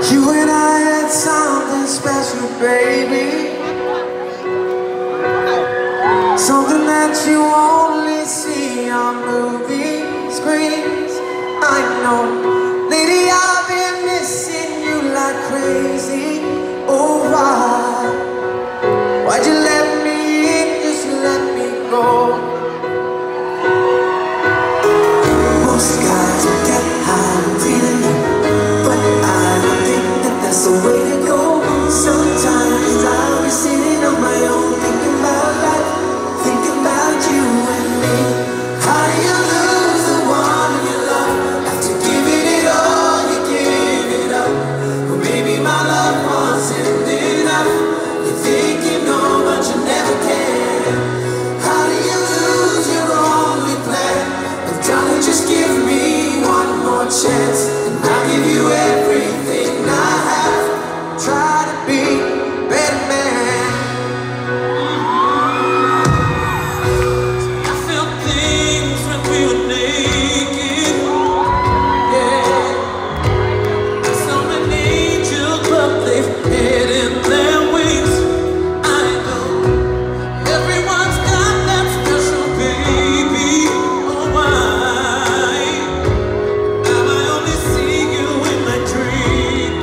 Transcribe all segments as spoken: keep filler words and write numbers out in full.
You and I had something special, baby. Something that you only see on movie screens. I know, lady, I've been missing you like crazy. Oh, why? Why'd you let me in, just let me go? Most guys will get high feeling you, but I don't think that that's the way to go. Sometimes I'll be sitting on my own, thinking about life, thinking about you and me. How do you lose the one you love? After giving it all, you give it up. Well, maybe my love wasn't enough. You think you know, but you never can. How do you lose your only plan? But darling, just give me one more chance, and I'll give you everything I have. Try to be a better man. I felt things when we were naked. Yeah, I saw an angel, but they've hidden their wings. I know everyone's got that special baby. Oh, why am I only seeing you in my dream?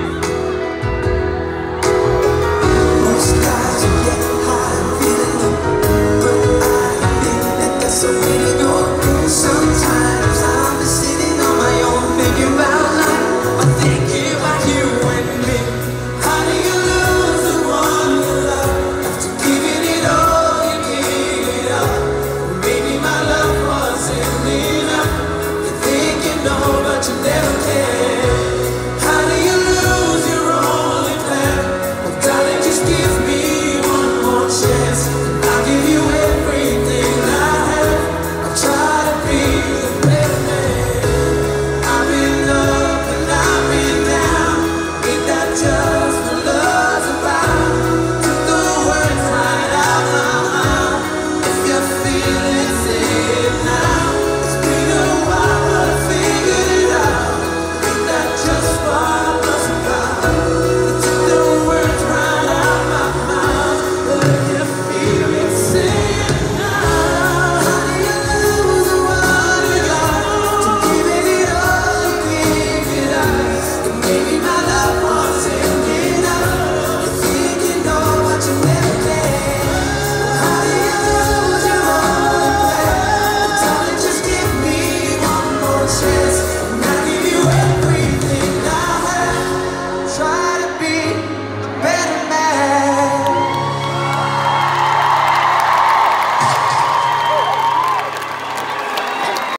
Most guys will get high feeling you, but I don't think that that's the way to go. Sometimes I'll be sitting on my own, thinking about life, I'm thinking about you and me. How do you lose the one you love? After giving it all, you gave it up. Maybe my love wasn't enough. You think you know, but you never can. How do you lose your only plan? Well, darling, just give me one more chance, and I'll give you everything I have. I'll try to be the better man. I've been up and I've been down. Ain't that just what love's about? Took the words right out my mouth. If you feel it, say it now. It's been a while, but I figured it out. Ain't that just what love's about? You took the words right out my mouth. But if you feel it, say it now. How do you lose the one you got? To giving it all, you gave it up. And maybe my love wasn't enough. You think you know, but you never can. How do you lose your only plan? But darling, just give me one more chance.